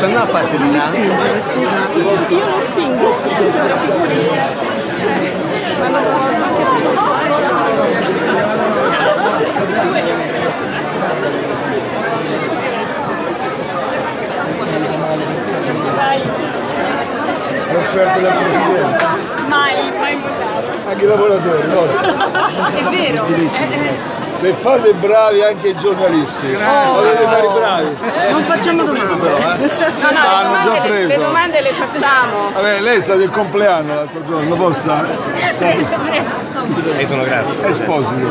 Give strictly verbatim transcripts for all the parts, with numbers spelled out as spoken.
Posso andare a parte di là? Io lo spingo, ma l'ho trovato anche L'offerta del Presidente. mai, mai votato. Anche i lavoratori, no? È vero. Se fate bravi anche i giornalisti, volete fare i bravi. Non facciamo domande. No, no, Ah, le, non già domande, preso. le domande le facciamo. Vabbè, lei è stato il compleanno l'altro giorno, forse? Preso, preso. E sono grazie. È sposito.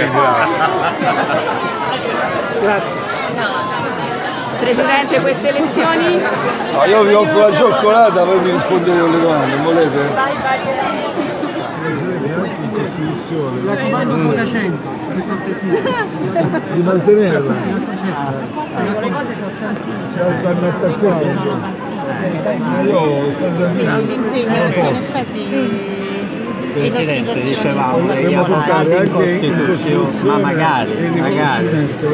Grazie. Presidente, queste elezioni? Ah, io vi offro la cioccolata, poi mi rispondete alle domande, volete? Vai, vai. Mi raccomando con l'accento, per cortesia. Di mantenerla. Le cose sono tantissime. Stanno attaccando. Io sto L'impegno, perché in effetti Presidente, dicevamo, lei ha Dobbiamo votato portare in anche in Costituzione, ma magari, magari.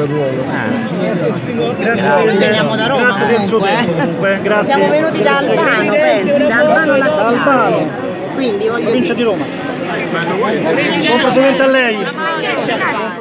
Grazie, veniamo da Roma. Grazie del suo tempo comunque. Grazie. Siamo venuti da Albano, pensi, da Albano Nazionale. Quindi voglio Provincia di Roma. dire. Buon proseguimento a lei.